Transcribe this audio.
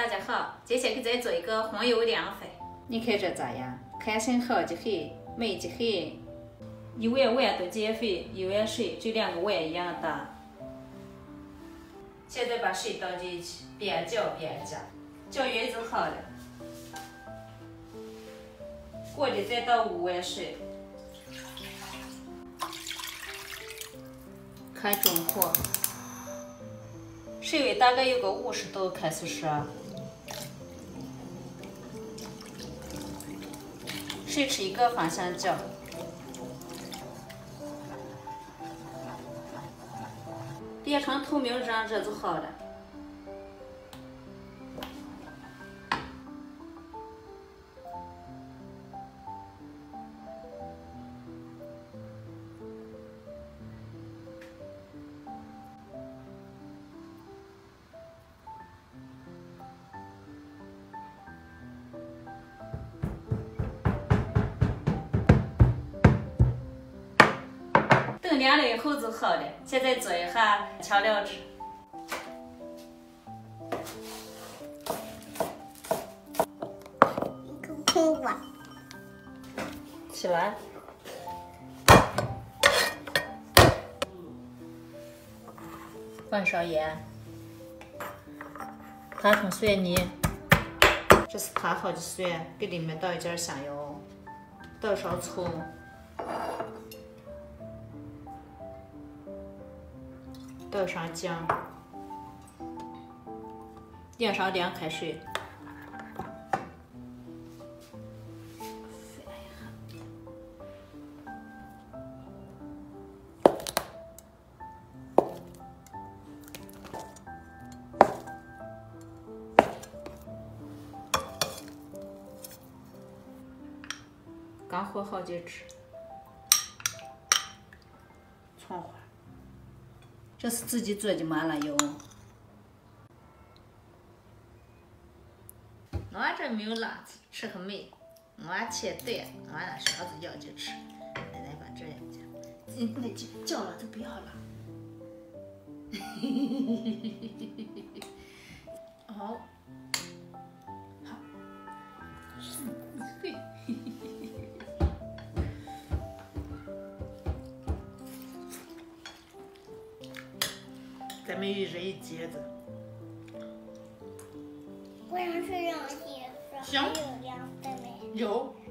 大家好，接下来给大家做一个红油凉饭。你看这咋样？看起来好得很，美得很。一碗豌豆减肥，一碗水，就2个碗一样大。现在把水倒进去，边搅边加，搅匀就好了。锅里再倒5碗水，开中火。水温大概有个50度，开始烧。水持一个方向搅，变成透明状，这就好了。等凉了以后就好了。现在做一下调料汁。 一个空碗， 起来。放上盐，打成蒜泥。这是摊好的蒜，给里面倒一点香油，倒上醋。倒上姜，舀上凉开水，刚和好的汁，葱花。这是自己做的麻辣油，俺这没有辣子，吃很美。俺切蛋，俺拿勺子舀着吃。奶奶把这样讲，那就叫了就不要了。好，好，对。咱们一人一节子。 为什么是两节子？ 行。 还有凉粉没？ 有。